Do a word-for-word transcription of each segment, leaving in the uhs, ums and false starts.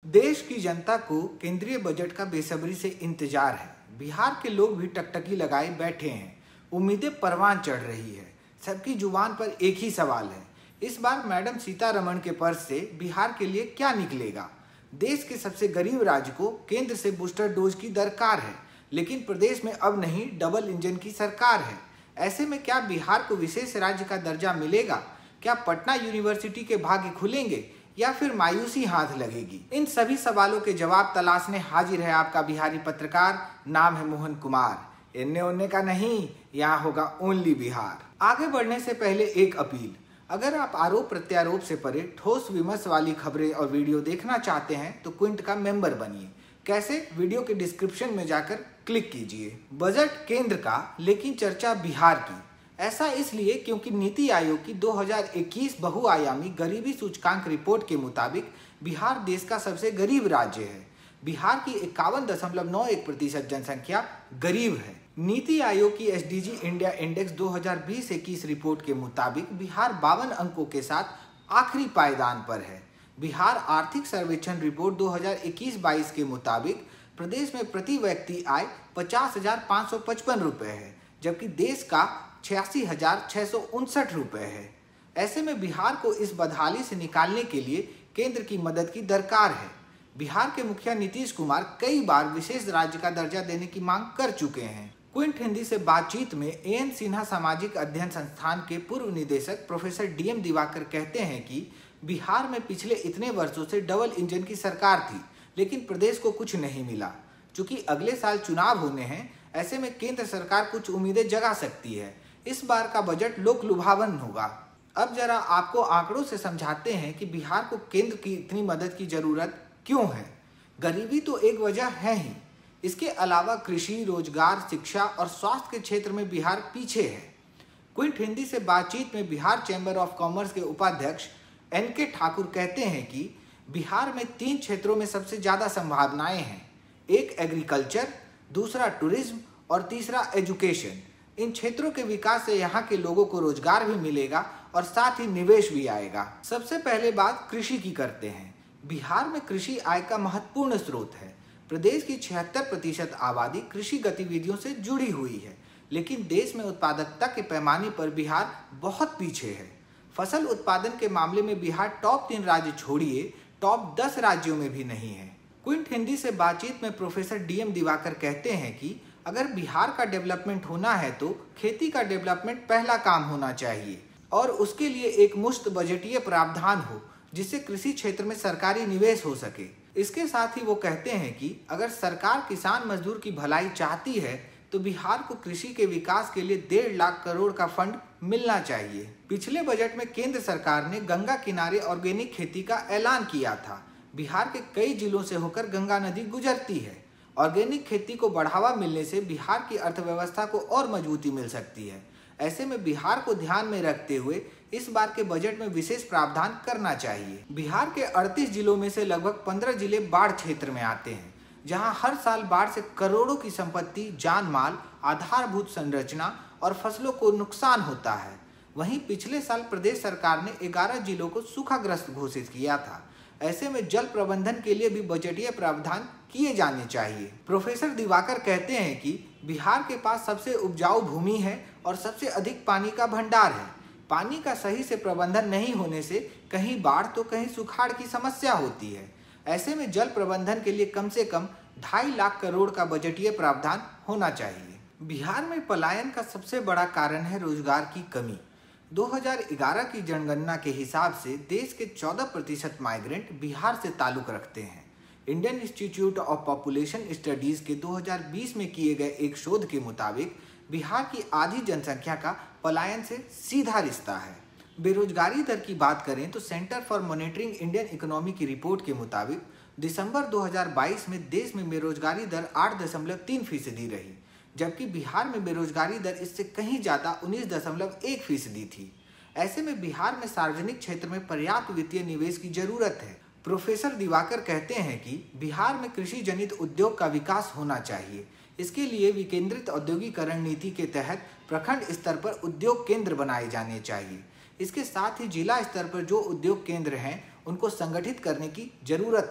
देश की जनता को केंद्रीय बजट का बेसब्री से इंतजार है। बिहार के लोग भी टकटकी लगाए बैठे हैं। उम्मीदें परवान चढ़ रही है। सबकी जुबान पर एक ही सवाल है, इस बार मैडम सीतारमण के पर्स से बिहार के लिए क्या निकलेगा। देश के सबसे गरीब राज्य को केंद्र से बूस्टर डोज की दरकार है, लेकिन प्रदेश में अब नहीं डबल इंजन की सरकार है। ऐसे में क्या बिहार को विशेष राज्य का दर्जा मिलेगा? क्या पटना यूनिवर्सिटी के भाग्य खुलेंगे या फिर मायूसी हाथ लगेगी? इन सभी सवालों के जवाब तलाशने हाजिर है आपका बिहारी पत्रकार। नाम है मोहन कुमार। इन्ने उन्ने का नहीं, यहाँ होगा ओनली बिहार। आगे बढ़ने से पहले एक अपील, अगर आप आरोप प्रत्यारोप से परे ठोस विमर्श वाली खबरें और वीडियो देखना चाहते हैं तो क्विंट का मेंबर बनिए। कैसे? वीडियो के डिस्क्रिप्शन में जाकर क्लिक कीजिए। बजट केंद्र का, लेकिन चर्चा बिहार की। ऐसा इसलिए क्योंकि नीति आयोग की दो हज़ार इक्कीस बहुआयामी गरीबी सूचकांक रिपोर्ट के मुताबिक बिहार देश का सबसे गरीब राज्य है। बिहार की इक्यावन दशमलव नौ एक प्रतिशत जनसंख्या गरीब है। नीति आयोग की S D G India index दो हज़ार बीस इक्कीस रिपोर्ट के मुताबिक बिहार बावन अंकों के साथ आखिरी पायदान पर है। बिहार आर्थिक सर्वेक्षण रिपोर्ट दो हज़ार इक्कीस बाईस के मुताबिक प्रदेश में प्रति व्यक्ति आय पचास हजार पाँच सौ पचपन रुपये है, जबकि देश का छियासी हजार छः सौ उनसठ रुपये है। ऐसे में बिहार को इस बदहाली से निकालने के लिए केंद्र की मदद की दरकार है। बिहार के मुखिया नीतीश कुमार कई बार विशेष राज्य का दर्जा देने की मांग कर चुके हैं। क्विंट हिंदी से बातचीत में ए एन सिन्हा सामाजिक अध्ययन संस्थान के पूर्व निदेशक प्रोफेसर डी एम दिवाकर कहते हैं कि बिहार में पिछले इतने वर्षों से डबल इंजन की सरकार थी, लेकिन प्रदेश को कुछ नहीं मिला। चूंकि अगले साल चुनाव होने हैं, ऐसे में केंद्र सरकार कुछ उम्मीदें जगा सकती है। इस बार का बजट लोक लुभावन होगा। अब जरा आपको आंकड़ों से समझाते हैं कि बिहार को केंद्र की इतनी मदद की जरूरत क्यों है। गरीबी तो एक वजह है ही, इसके अलावा कृषि, रोजगार, शिक्षा और स्वास्थ्य के क्षेत्र में बिहार पीछे है। क्विंट हिंदी से बातचीत में बिहार चैम्बर ऑफ कॉमर्स के उपाध्यक्ष एन के ठाकुर कहते हैं कि बिहार में तीन क्षेत्रों में सबसे ज्यादा संभावनाएं हैं। एक एग्रीकल्चर, दूसरा टूरिज्म और तीसरा एजुकेशन। इन क्षेत्रों के विकास से यहाँ के लोगों को रोजगार भी मिलेगा और साथ ही निवेश भी आएगा। सबसे पहले बात कृषि की करते हैं। बिहार में कृषि आय का महत्वपूर्ण स्रोत है। प्रदेश की छिहत्तर प्रतिशत आबादी कृषि गतिविधियों से जुड़ी हुई है, लेकिन देश में उत्पादकता के पैमाने पर बिहार बहुत पीछे है। फसल उत्पादन के मामले में बिहार टॉप तीन राज्य छोड़िए टॉप दस राज्यों में भी नहीं है। क्विंट हिंदी से बातचीत में प्रोफेसर डी एम दिवाकर कहते हैं कि अगर बिहार का डेवलपमेंट होना है तो खेती का डेवलपमेंट पहला काम होना चाहिए और उसके लिए एक मुश्त बजटीय प्रावधान हो, जिससे कृषि क्षेत्र में सरकारी निवेश हो सके। इसके साथ ही वो कहते हैं कि अगर सरकार किसान मजदूर की भलाई चाहती है तो बिहार को कृषि के विकास के लिए डेढ़ लाख करोड़ का फंड मिलना चाहिए। पिछले बजट में केंद्र सरकार ने गंगा किनारे ऑर्गेनिक खेती का ऐलान किया था। बिहार के कई जिलों से होकर गंगा नदी गुजरती है। ऑर्गेनिक खेती को बढ़ावा मिलने से बिहार की अर्थव्यवस्था को और मजबूती मिल सकती है। ऐसे में बिहार को ध्यान में रखते हुए इस बार के बजट में विशेष प्रावधान करना चाहिए। बिहार के अड़तीस जिलों में से लगभग पंद्रह जिले बाढ़ क्षेत्र में आते हैं, जहां हर साल बाढ़ से करोड़ों की संपत्ति, जान माल, आधारभूत संरचना और फसलों को नुकसान होता है। वहीं पिछले साल प्रदेश सरकार ने ग्यारह जिलों को सूखाग्रस्त घोषित किया था। ऐसे में जल प्रबंधन के लिए भी बजटीय प्रावधान किए जाने चाहिए। प्रोफेसर दिवाकर कहते हैं कि बिहार के पास सबसे उपजाऊ भूमि है और सबसे अधिक पानी का भंडार है। पानी का सही से प्रबंधन नहीं होने से कहीं बाढ़ तो कहीं सुखाड़ की समस्या होती है। ऐसे में जल प्रबंधन के लिए कम से कम ढाई लाख करोड़ का बजटीय प्रावधान होना चाहिए। बिहार में पलायन का सबसे बड़ा कारण है रोजगार की कमी। दो हज़ार ग्यारह की जनगणना के हिसाब से देश के चौदह प्रतिशत माइग्रेंट बिहार से ताल्लुक रखते हैं। Indian institute of population studies के दो हज़ार बीस में किए गए एक शोध के मुताबिक बिहार की आधी जनसंख्या का पलायन से सीधा रिश्ता है। बेरोजगारी दर की बात करें तो centre for monitoring Indian economy की रिपोर्ट के मुताबिक दिसंबर दो हज़ार बाईस में देश में बेरोजगारी दर आठ दशमलव तीन फीसदी रही, जबकि बिहार में बेरोजगारी दर इससे कहीं ज़्यादा उन्नीस दशमलव एक फीसदी थी। ऐसे में बिहार में सार्वजनिक क्षेत्र में पर्याप्त वित्तीय निवेश की जरूरत है। प्रोफेसर दिवाकर कहते हैं कि बिहार में कृषि जनित उद्योग का विकास होना चाहिए। इसके लिए विकेंद्रित औद्योगिकरण नीति के तहत प्रखंड स्तर पर उद्योग केंद्र बनाए जाने चाहिए। इसके साथ ही जिला स्तर पर जो उद्योग केंद्र हैं उनको संगठित करने की जरूरत है।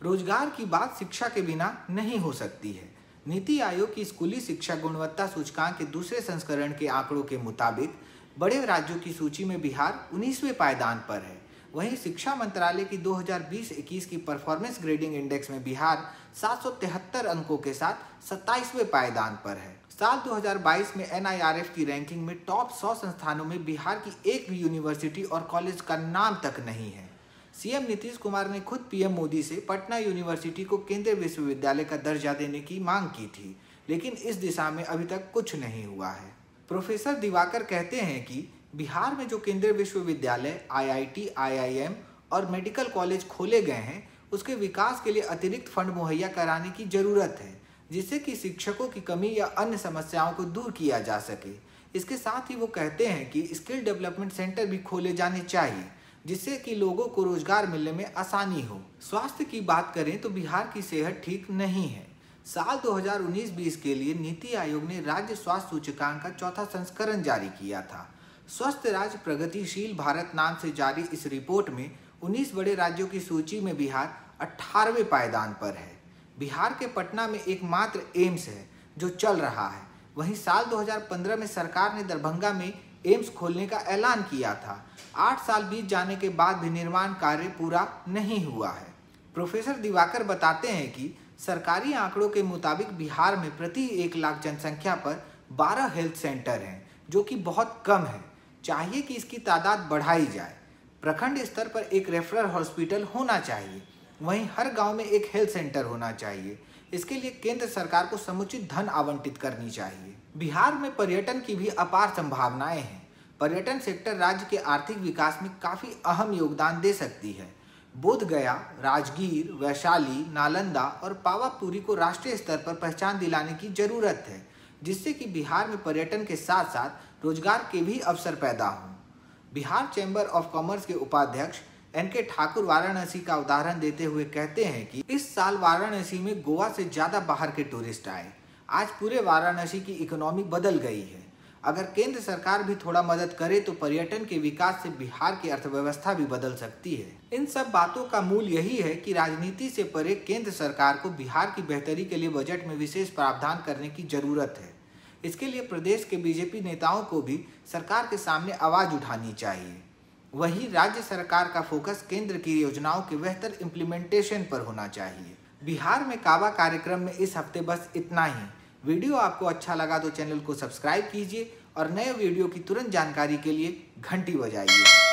रोजगार की बात शिक्षा के बिना नहीं हो सकती है। नीति आयोग की स्कूली शिक्षा गुणवत्ता सूचकांक के दूसरे संस्करण के आंकड़ों के मुताबिक बड़े राज्यों की सूची में बिहार उन्नीसवें पायदान पर है। वहीं शिक्षा मंत्रालय की दो हज़ार बीस इक्कीस की परफॉर्मेंस ग्रेडिंग इंडेक्स में बिहार सात सौ तिहत्तर अंकों के साथ सत्ताईसवें पायदान पर है। साल दो हज़ार बाईस में एन आई आर एफ की रैंकिंग में टॉप सौ संस्थानों में बिहार की एक भी यूनिवर्सिटी और कॉलेज का नाम तक नहीं है। सीएम नीतीश कुमार ने खुद पीएम मोदी से पटना यूनिवर्सिटी को केंद्रीय विश्वविद्यालय का दर्जा देने की मांग की थी, लेकिन इस दिशा में अभी तक कुछ नहीं हुआ है। प्रोफेसर दिवाकर कहते हैं कि बिहार में जो केंद्रीय विश्वविद्यालय, I I T, I I M और मेडिकल कॉलेज खोले गए हैं, उसके विकास के लिए अतिरिक्त फंड मुहैया कराने की जरूरत है, जिससे कि शिक्षकों की कमी या अन्य समस्याओं को दूर किया जा सके। इसके साथ ही वो कहते हैं कि स्किल डेवलपमेंट सेंटर भी खोले जाने चाहिए, जिससे कि लोगों को रोजगार मिलने में आसानी हो। स्वास्थ्य की बात करें तो बिहार की सेहत ठीक नहीं है। साल दो हज़ार उन्नीस बीस के लिए नीति आयोग ने राज्य स्वास्थ्य सूचकांक का चौथा संस्करण जारी किया था। स्वस्थ राज्य प्रगतिशील भारत नाम से जारी इस रिपोर्ट में उन्नीस बड़े राज्यों की सूची में बिहार अठारहवें पायदान पर है। बिहार के पटना में एकमात्र एम्स है जो चल रहा है। वहीं साल दो हज़ार पंद्रह में सरकार ने दरभंगा में एम्स खोलने का ऐलान किया था। आठ साल बीत जाने के बाद भी निर्माण कार्य पूरा नहीं हुआ है। प्रोफेसर दिवाकर बताते हैं कि सरकारी आंकड़ों के मुताबिक बिहार में प्रति एक लाख जनसंख्या पर बारह हेल्थ सेंटर हैं, जो कि बहुत कम है। चाहिए कि इसकी तादाद बढ़ाई जाए। प्रखंड स्तर पर एक रेफरल हॉस्पिटल होना चाहिए। वहीं हर गांव में एक हेल्थ सेंटर होना चाहिए। इसके लिए केंद्र सरकार को समुचित धन आवंटित करनी चाहिए। बिहार में पर्यटन की भी अपार संभावनाएं हैं। पर्यटन सेक्टर राज्य के आर्थिक विकास में काफी अहम योगदान दे सकती है। बोधगया, राजगीर, वैशाली, नालंदा और पावापुरी को राष्ट्रीय स्तर पर पहचान दिलाने की जरूरत है, जिससे कि बिहार में पर्यटन के साथ साथ रोजगार के भी अवसर पैदा हों। बिहार चैम्बर ऑफ कॉमर्स के उपाध्यक्ष एन के ठाकुर वाराणसी का उदाहरण देते हुए कहते हैं कि इस साल वाराणसी में गोवा से ज्यादा बाहर के टूरिस्ट आए। आज पूरे वाराणसी की इकोनॉमी बदल गई है। अगर केंद्र सरकार भी थोड़ा मदद करे तो पर्यटन के विकास से बिहार की अर्थव्यवस्था भी बदल सकती है। इन सब बातों का मूल यही है कि राजनीति से परे केंद्र सरकार को बिहार की बेहतरी के लिए बजट में विशेष प्रावधान करने की जरूरत है। इसके लिए प्रदेश के बीजेपी नेताओं को भी सरकार के सामने आवाज उठानी चाहिए। वहीं राज्य सरकार का फोकस केंद्र की योजनाओं के बेहतर इम्प्लीमेंटेशन पर होना चाहिए। बिहार में काबा कार्यक्रम में इस हफ्ते बस इतना ही। वीडियो आपको अच्छा लगा तो चैनल को सब्सक्राइब कीजिए और नए वीडियो की तुरंत जानकारी के लिए घंटी बजाइए।